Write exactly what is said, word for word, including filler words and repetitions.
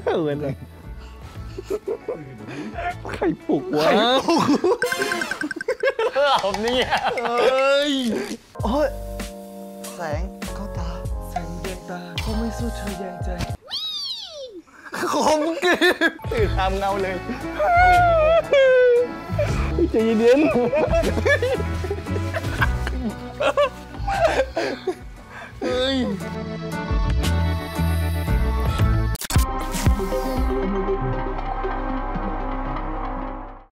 เหมือนเลยใครปลุกวะผมนี่เอ้ยโอ้ยแสงเข้าตาแสงแยงตาเขาไม่สู้เธอแยงใจคมกินตื่นตามเงาเลยใจเย็น